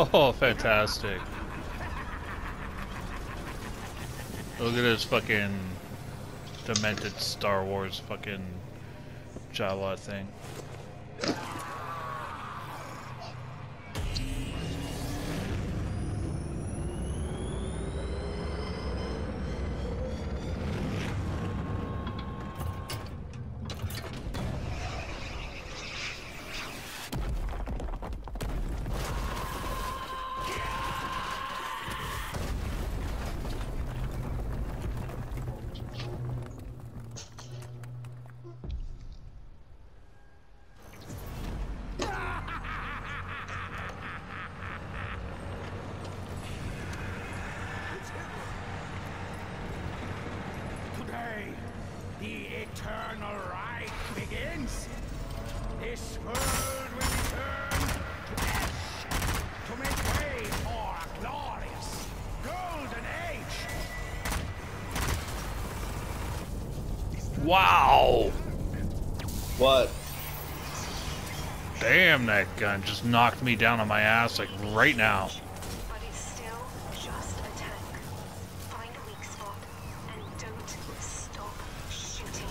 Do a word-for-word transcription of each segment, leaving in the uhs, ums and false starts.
Oh, fantastic. Look at this fucking demented Star Wars fucking Jawa thing. Wow! What? Damn, that gun just knocked me down on my ass like right now. But it's still just a tank. Find a weak spot and don't stop shooting.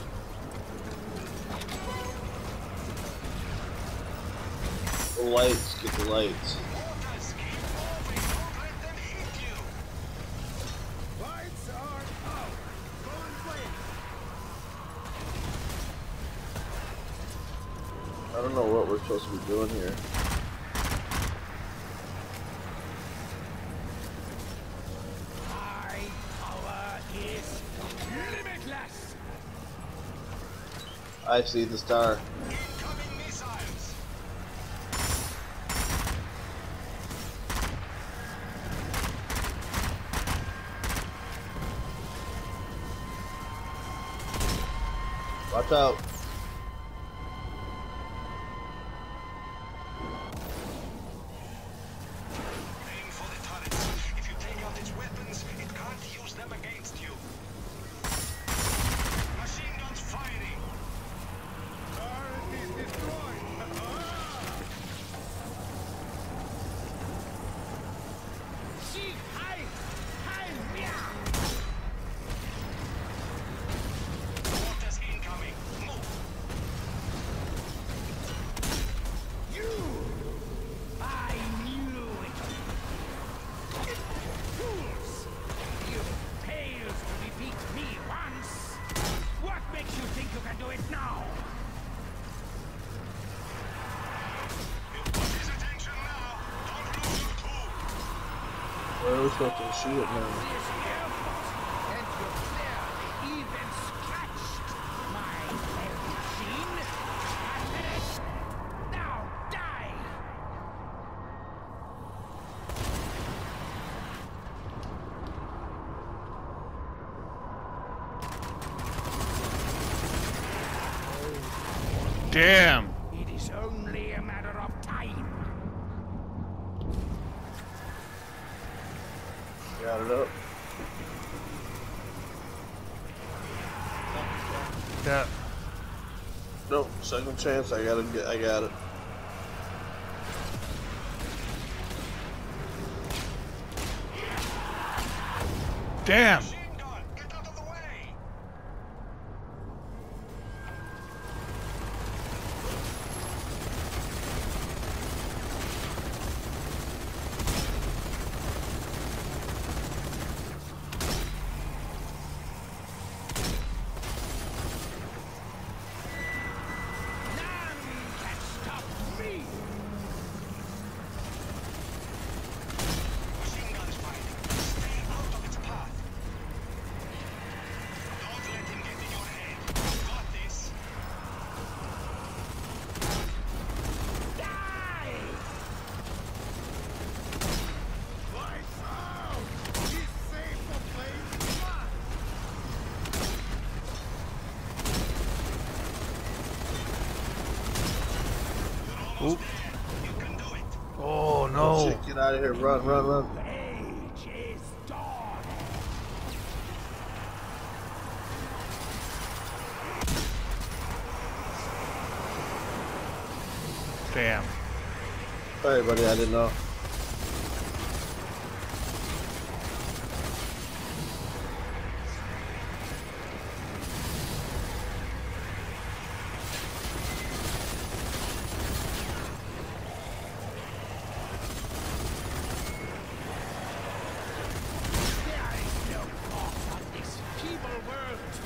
The lights, get the lights. I don't know what we're supposed to be doing here. My power is limitless. I see the star. Incoming missiles. Watch out. Where are we supposed to shoot it now? Damn! It is only a matter of time. Got it up. Yeah. Nope, second chance. I gotta get. I got it. Damn! Oop. Oh no! Oh, shit, get out of here! Run! Run! Run! Age is dawn. Damn. Sorry, buddy. I didn't know.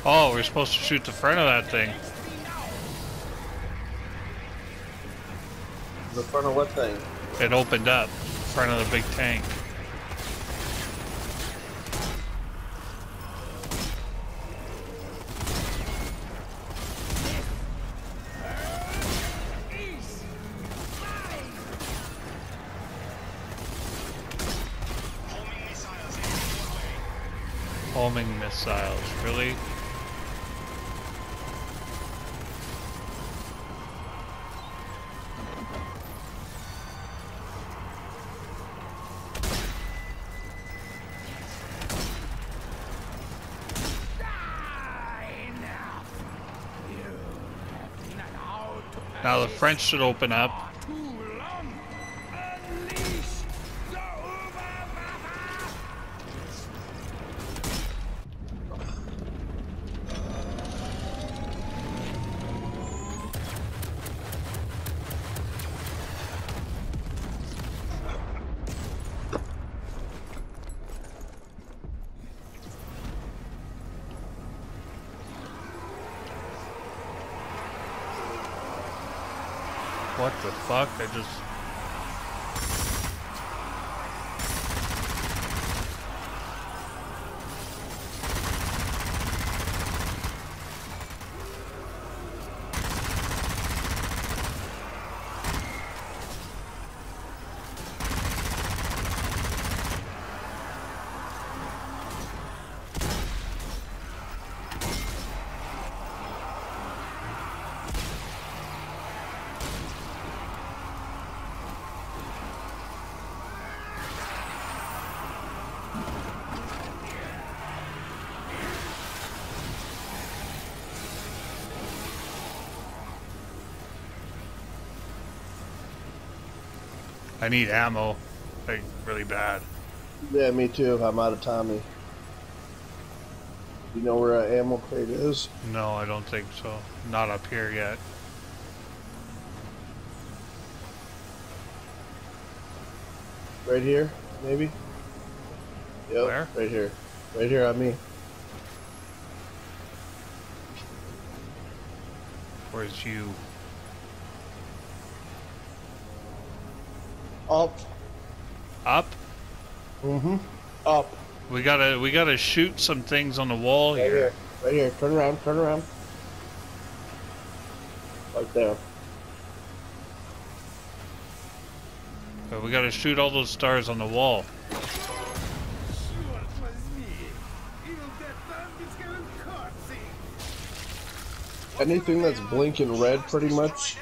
Oh, we're supposed to shoot the front of that thing. The front of what thing? It opened up. Front of the big tank. Homing missiles, really? Now the French should open up. What the fuck? I just... I need ammo, like, really bad. Yeah, me too. I'm out of Tommy. You know where an ammo crate is? No, I don't think so. Not up here yet. Right here, maybe? Yep, Where? right here. Right here on me. Where's you? Up. Up? Mm-hmm. Up. We gotta, we gotta shoot some things on the wall Right here. here. Right here. Turn around. Turn around. Right there. But we gotta shoot all those stars on the wall. Anything that's blinking red, pretty much.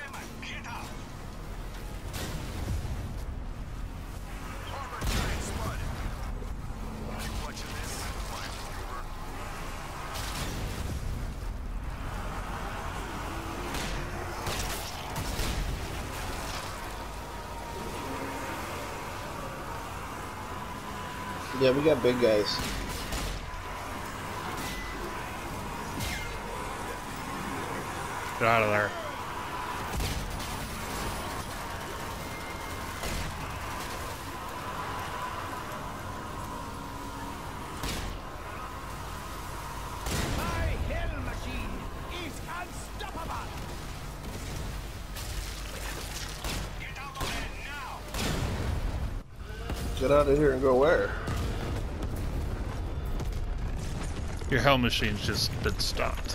Yeah, we got big guys. Get out of there. My hell machine is unstoppable. Get out of there now. Get out of here and go where? Your hell machine's just been stopped.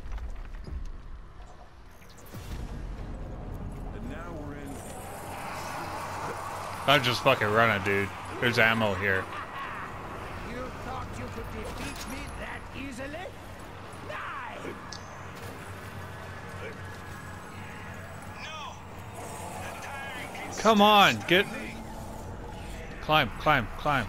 And now we're in. I'm just fucking running, dude. There's ammo here. You thought you could defeat me that easily? Lie! No! Come on, get... Climb, climb, climb.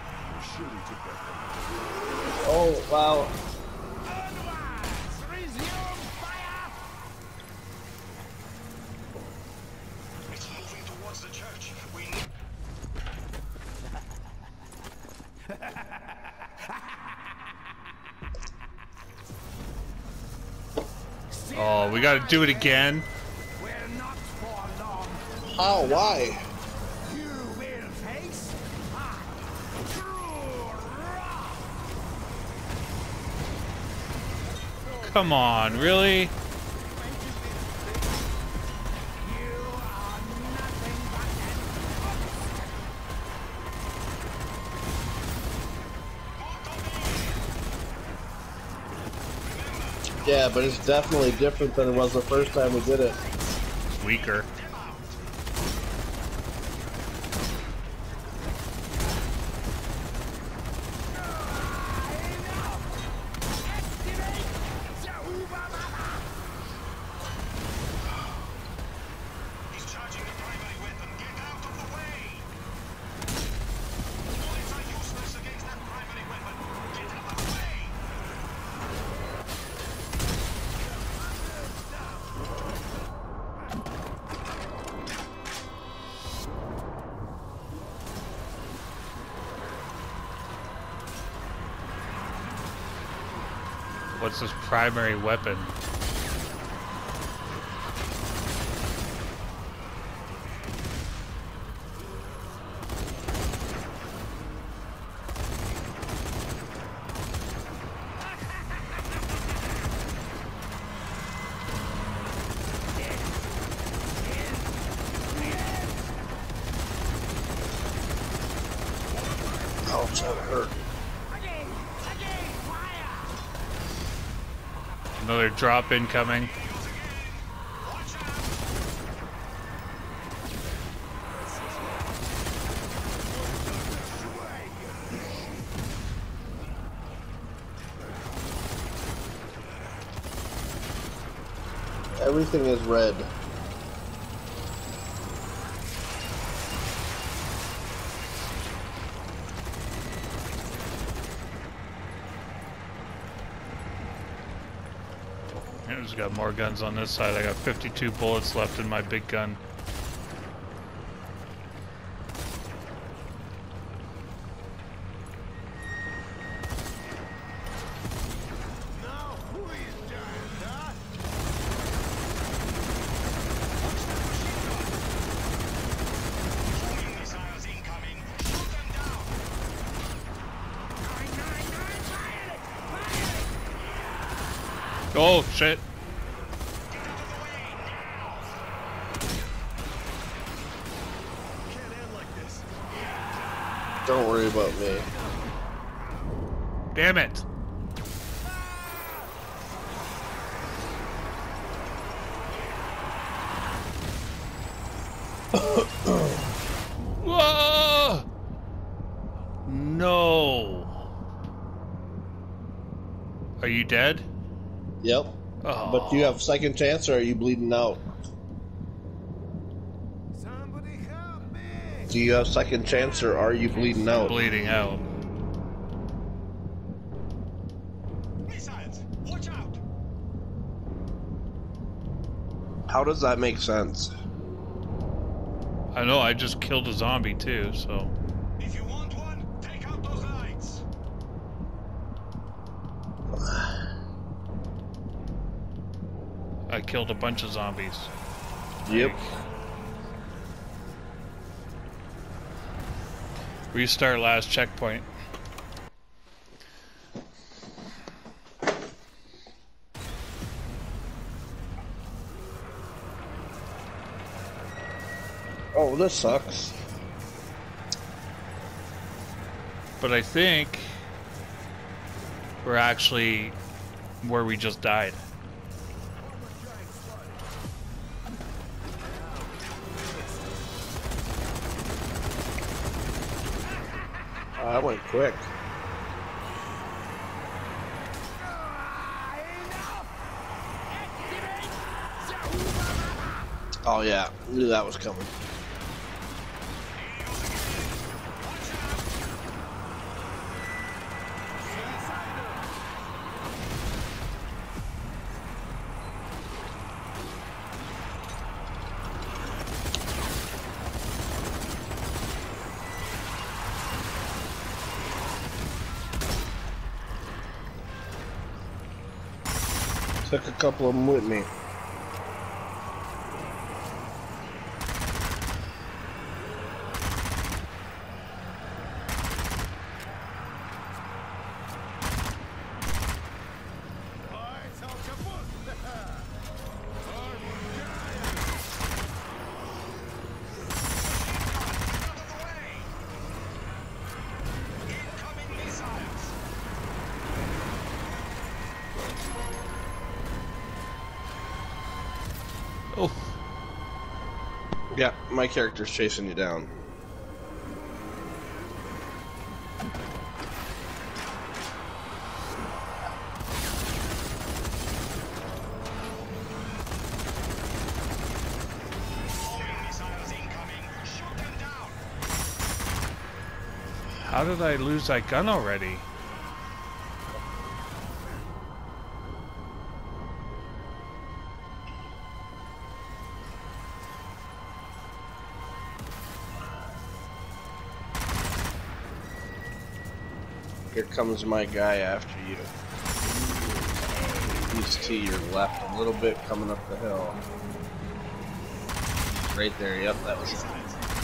Oh, wow. Onwards! Resume fire! It's moving towards the church. We need... Oh, we gotta do it again. We're not for long. How? Why? You will face my true wrath. Come on, really? You are nothing but an Yeah, but it's definitely different than it was the first time we did it. It's weaker. He's charging the primary weapon. Get out of the way! Bullets are useless against that primary weapon. Get out of the way! What's his primary weapon? Ouch, that hurt. again, again, fire! Another drop incoming. Everything is red. I just got more guns on this side. I got fifty-two bullets left in my big gun. Now, who is giant, huh? Homing missiles incoming. Shoot them down! Nine, nine, nine, fire it! Fire it! Oh shit! Get out of the way now! Can't end like this. Don't worry about me. Damn it! Whoa! No! Are you dead? Yep. Oh. But do you have second chance or are you bleeding out? Somebody help me! Do you have second chance or are you bleeding out? Bleeding out. Missiles! Watch out! How does that make sense? I know, I just killed a zombie too, so. If you want one, take out those lights. I killed a bunch of zombies. Yep. Restart last checkpoint. Oh, this sucks. But I think we're actually where we just died. Oh, that went quick. Oh yeah, knew that was coming. Took a couple of them with me. Alright, soldier. Oh, Yeah, my character's chasing you down. Homing missiles incoming. Shoot them down. how did I lose that gun already? Here comes my guy after you. He's to your left a little bit coming up the hill. Right there, yep, that was it.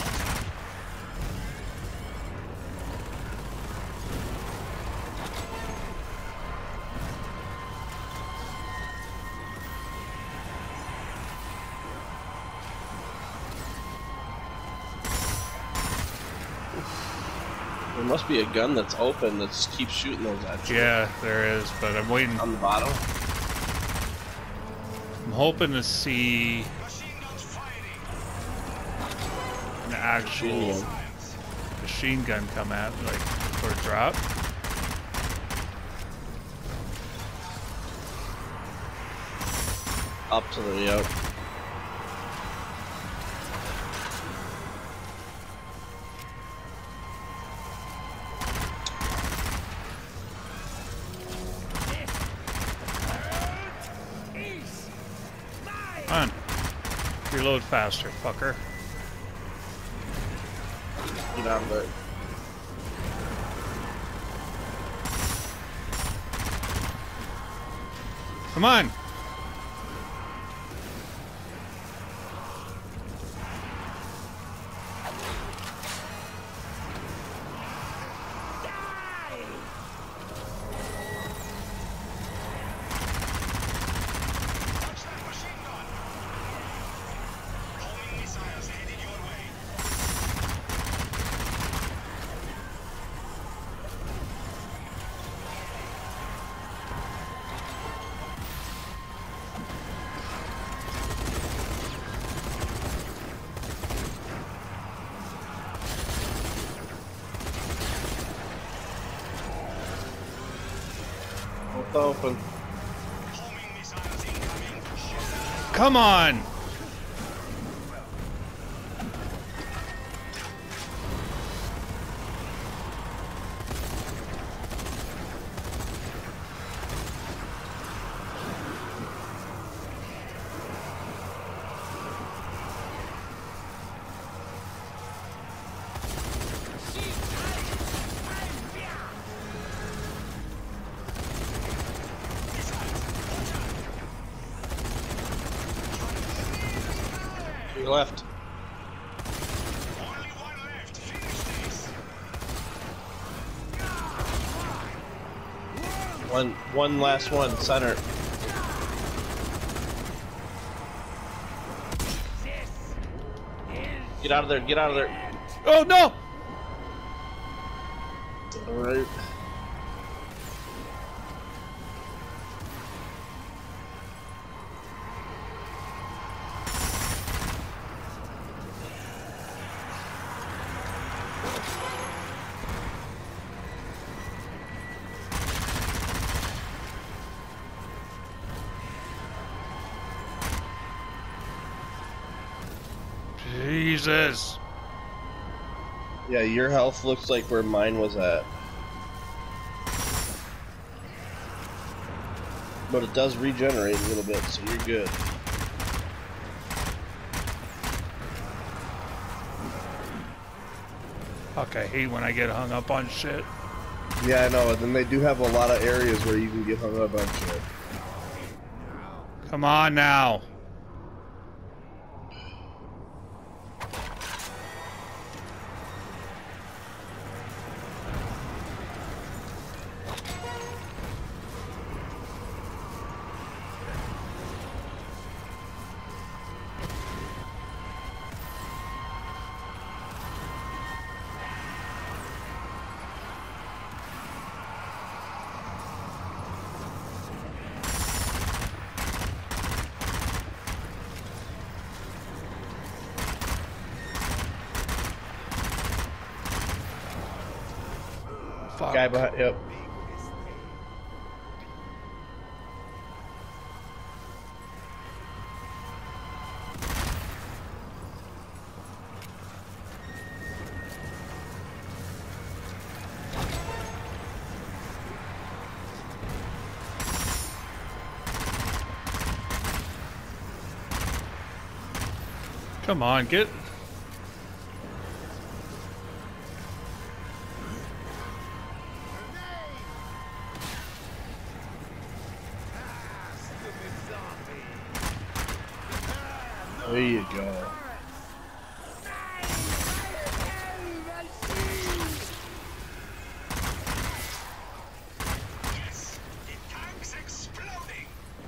There must be a gun that's open that just keeps shooting those at you. Yeah, there is, but I'm waiting. On the bottom? I'm hoping to see Machine guns firing. an actual Machine machine gun come at, like, or drop. Up to the, yep. Come on. Reload faster, fucker. Get out of it. Come on. Watch that machine gun. Homing missiles headed your way. Both open. Homing missiles incoming. Shoot them. Come on. To your left. Only one left. Finish this. One, one last one. Center. Get out of there. Get out of there. Oh no! All right. Jesus. Yeah, your health looks like where mine was at. But it does regenerate a little bit, so you're good. Fuck, I hate when I get hung up on shit. Yeah, I know, and then they do have a lot of areas where you can get hung up on shit. Come on now. Guy behind. Yep. Come on, get. There you go. Yes, the tank's exploding.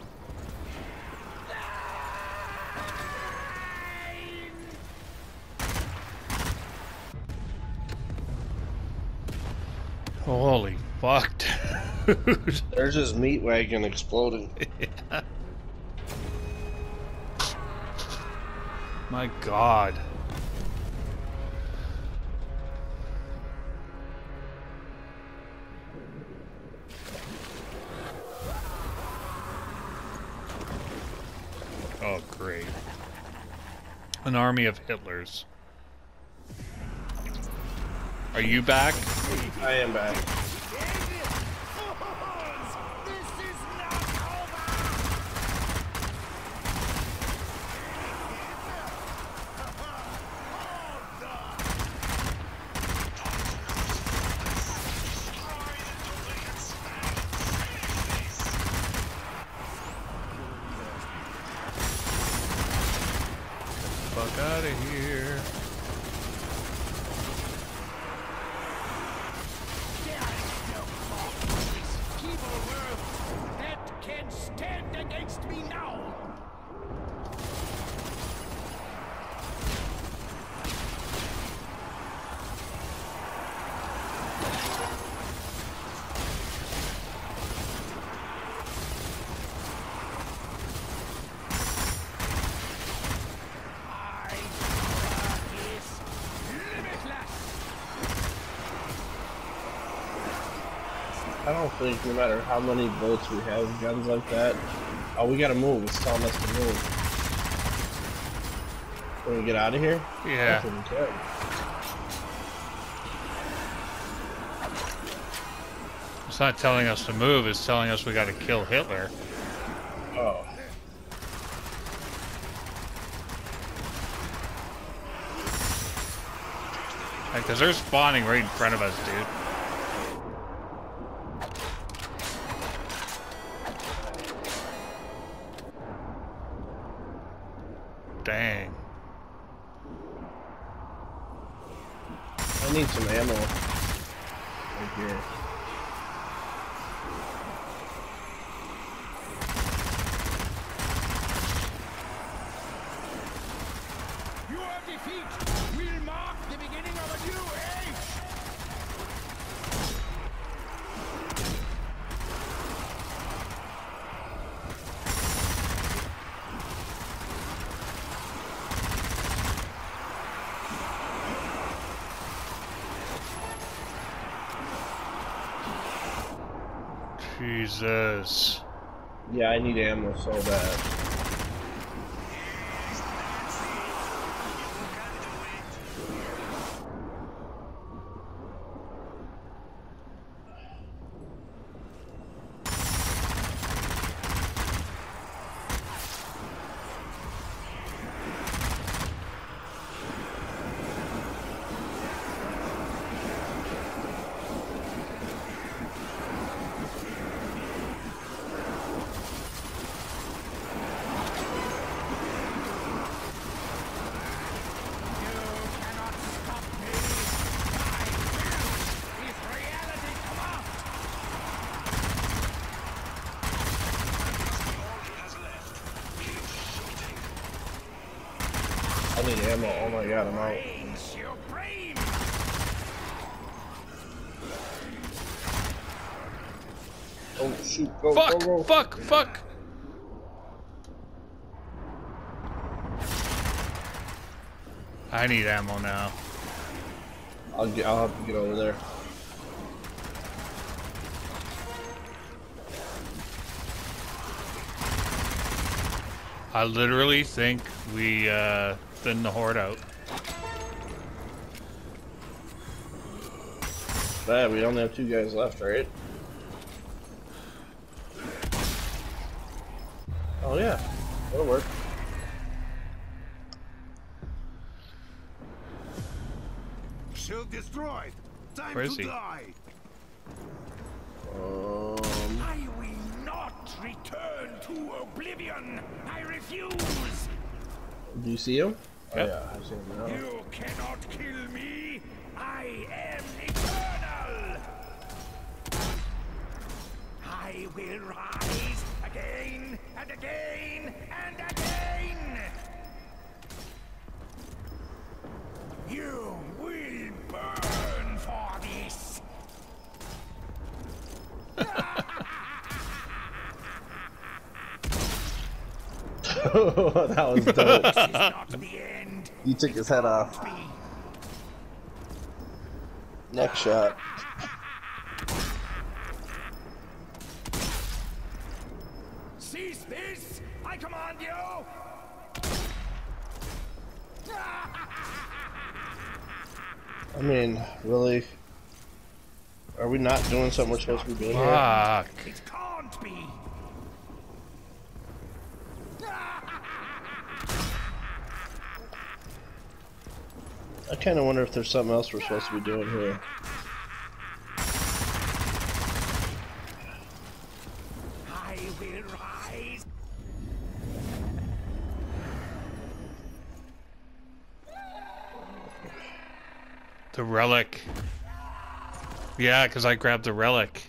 Holy fuck, dude. There's his meat wagon exploding. Yeah. My God. Oh, great. An army of Hitlers. Are you back? I am back. Fuck out of here. Evil world that can stand against me now. My power is limitless. I don't think no matter how many bullets we have, guns like that. Oh, we gotta move. It's telling us to move. Can we get out of here? Yeah. I think we can. It's not telling us to move, it's telling us we gotta kill Hitler. Oh. Like, cause they're spawning right in front of us, dude. Dang. I need some ammo. Right here. Your defeat will mark the beginning of a new age. Jesus. Yeah, I need ammo so bad. I need ammo. Oh my god, I'm out. Reign supreme. Oh shoot, go, Fuck! go, go. Fuck! Fuck! I need ammo now. I'll get, I'll have to get over there. I literally think we uh, thinned the horde out. Bad, we only have two guys left, right? Oh yeah, that'll work. Shield destroyed. Time Where is to he? die. Um, I will not return to oblivion. I refuse. do you see him? Yep. Oh yeah, I see him now. You cannot kill me. I am eternal. I will rise again and again and again. You will burn for this. That was dope. This is not the end. You took his head off. Me. Next shot. Cease this! I command you! I mean, really? Are we not doing something we're supposed to be doing here? Fuck. It can't be! I kind of wonder if there's something else we're supposed to be doing here. I will rise! The relic. Yeah, because I grabbed the relic.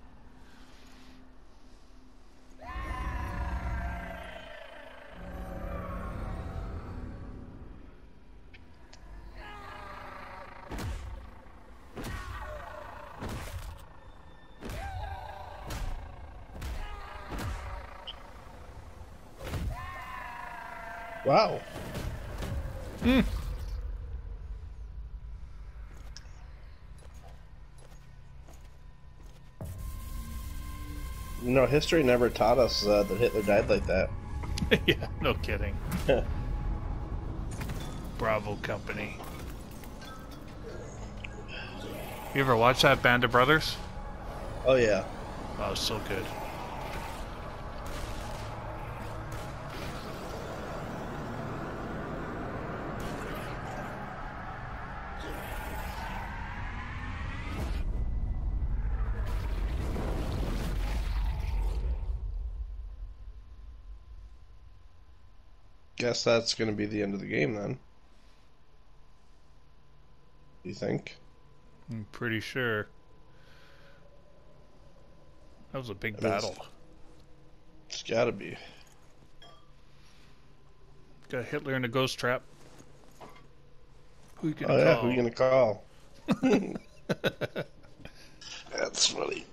Wow. Hmm. You know, history never taught us uh, that Hitler died like that. Yeah, no kidding. Bravo Company. You ever watch that Band of Brothers? Oh yeah. Oh, it's so good. Guess that's going to be the end of the game then. You think? I'm pretty sure. That was a big I mean, battle. It's got to be. Got Hitler in a ghost trap. Who you gonna Oh yeah, call? who you gonna call? That's funny.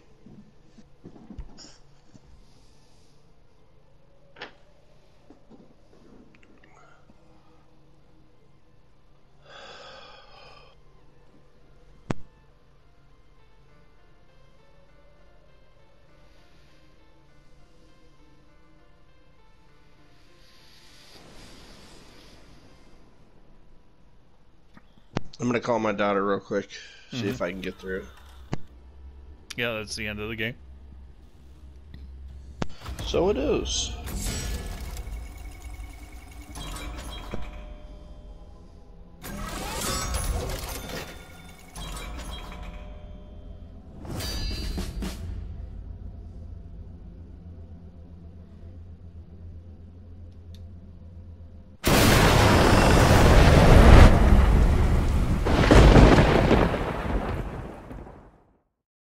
I'm gonna call my daughter real quick, see Mm-hmm. if I can get through. Yeah, that's the end of the game. So it is.